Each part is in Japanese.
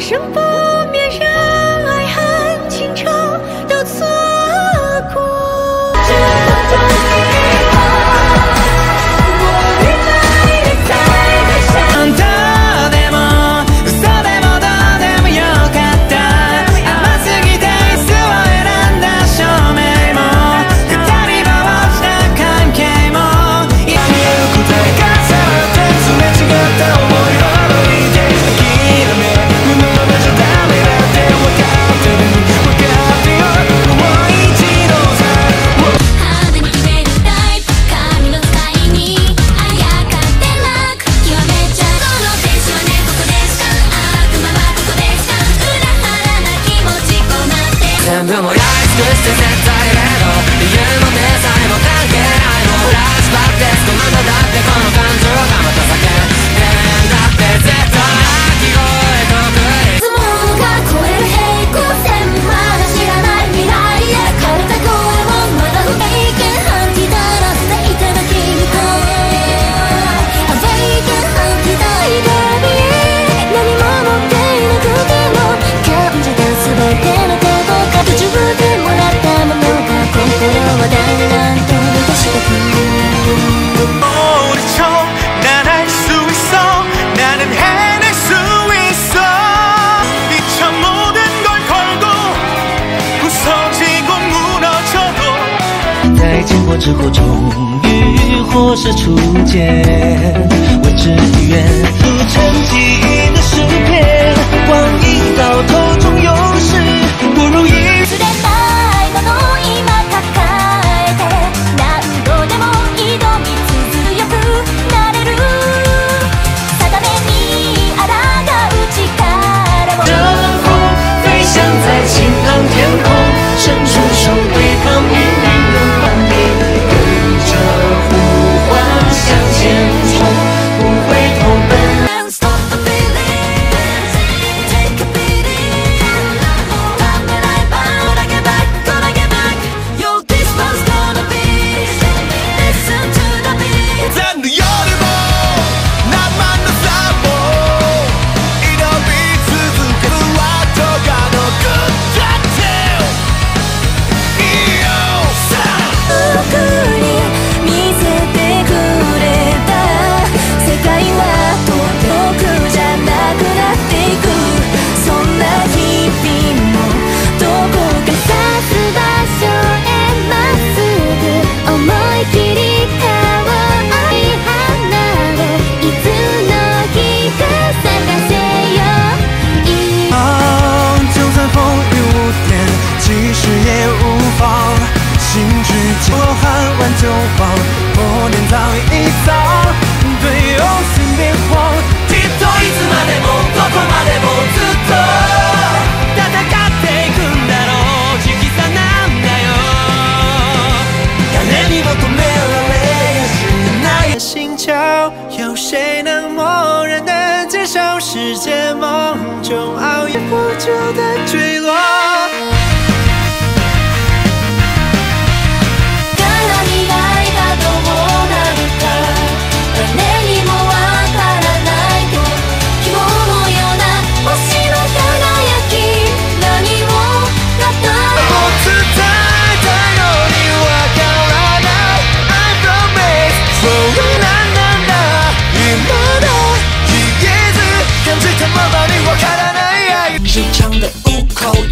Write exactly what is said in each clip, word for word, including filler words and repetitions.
生不灭，让爱恨情仇都错过。这风中雨后，我与爱人在海上。どうでも嘘でもどうでもよかった。甘すぎて椅子を選んだ照明も二人回した関係も今見える答えがさらってすれ違った思いを歩いて諦め無能なじゃダメだって分かってる分かってよもう一度さ派手に決めるタイプ髪のスタイルにあやかってなく極めちゃうこの天使はねここでしか悪魔はここでしか裏腹な気持ちこうなって全部もやり尽くして絶対レード理由も手さえも関係ないのフラッシュバックですこなんだだってこの感情がまた叫んだって絶対鳴き声とくりいつもが超える平行線まだ知らない未来へ枯れた声をまだ不経験吐き出らせていただきに来いアウェイケン吐き出いでみ何も持っていなくても感じた全ての手をかけ自分でもらったものが心はだんだんと満たしてく우리처럼 난 할 수 있어 나는 해낼 수 있어 이처 모든 걸 걸고 부서지고 무너져도 在经过之后终于或是初见未知与愿组成记忆的诗篇光阴到头终有时不如意忘れないものを今抱えて何度でも挑み強くなれる定めに抗う力を热风飞翔在晴朗天空伸出手对抗命运的顽皮跟着呼唤向前冲不回头奔 Don't stop the feeling Take a beating How can I bow Gonna get back Gonna get back Yo this one's gonna be Listen to the beat 난 네 열을 난 만난 싸움 이런 비트도 와터가 너 끝같아僕に見せてくれた世界は遠くじゃなくなっていくそんな日々もどこか指す場所へまっすぐ思い切り変わり花をいつの日か探せよ就算风雨无天即使也无妨心之间我喊完就忘默念早已早对哦先别慌きっといつまでもどこまでもずっと戦っていくんだろう直さなんだよ誰にも止められやしない星球有谁能默然地接受世界梦中熬夜不久的坠落から未来がどうなるか誰にもわからないと希望のような星の輝き何を語るもう伝えたいのにわからない I promise そうなんなんだ今だ言えず感じたままにわからない愛日常的悟空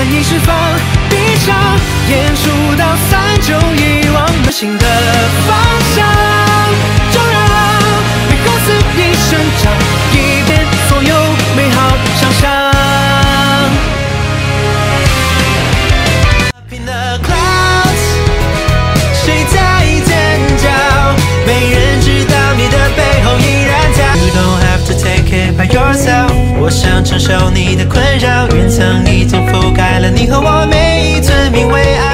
意释放，闭上眼数到三就遗忘了新的方向，就让每公司一生长一遍所有美好想象。In the clouds， 谁在尖叫？没人知道你的背后依然跳。You don't have to take it by yourself。我想承受你的困扰，云层已经覆盖了你和我每一寸名为爱。